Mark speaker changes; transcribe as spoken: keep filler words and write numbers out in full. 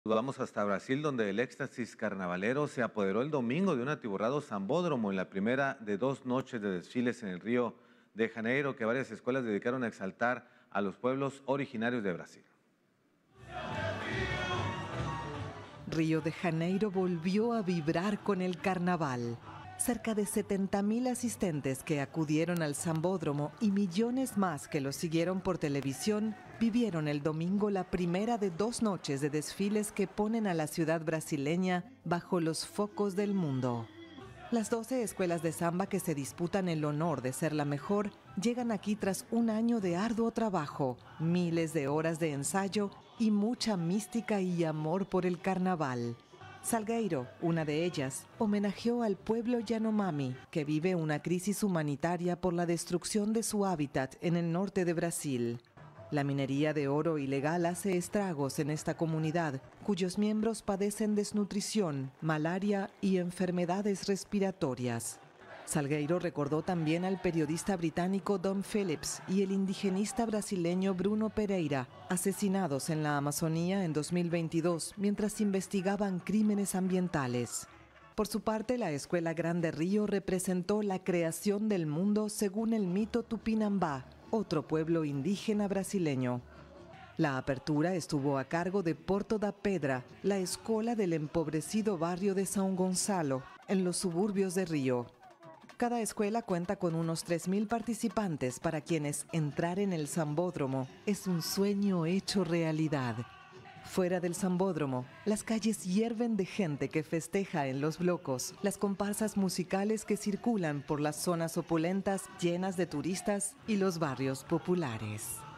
Speaker 1: Vamos hasta Brasil, donde el éxtasis carnavalero se apoderó el domingo de un atiborrado sambódromo en la primera de dos noches de desfiles en el Río de Janeiro, que varias escuelas dedicaron a exaltar a los pueblos originarios de Brasil.
Speaker 2: Río de Janeiro volvió a vibrar con el carnaval. Cerca de setenta mil asistentes que acudieron al sambódromo y millones más que lo siguieron por televisión vivieron el domingo la primera de dos noches de desfiles que ponen a la ciudad brasileña bajo los focos del mundo. Las doce escuelas de samba que se disputan el honor de ser la mejor llegan aquí tras un año de arduo trabajo, miles de horas de ensayo y mucha mística y amor por el carnaval. Salgueiro, una de ellas, homenajeó al pueblo Yanomami, que vive una crisis humanitaria por la destrucción de su hábitat en el norte de Brasil. La minería de oro ilegal hace estragos en esta comunidad, cuyos miembros padecen desnutrición, malaria y enfermedades respiratorias. Salgueiro recordó también al periodista británico Dom Phillips y el indigenista brasileño Bruno Pereira, asesinados en la Amazonía en dos mil veintidós mientras investigaban crímenes ambientales. Por su parte, la Escuela Grande Río representó la creación del mundo según el mito Tupinambá, otro pueblo indígena brasileño. La apertura estuvo a cargo de Porto da Pedra, la escuela del empobrecido barrio de São Gonçalo, en los suburbios de Río. Cada escuela cuenta con unos tres mil participantes para quienes entrar en el sambódromo es un sueño hecho realidad. Fuera del sambódromo, las calles hierven de gente que festeja en los blocos, las comparsas musicales que circulan por las zonas opulentas llenas de turistas y los barrios populares.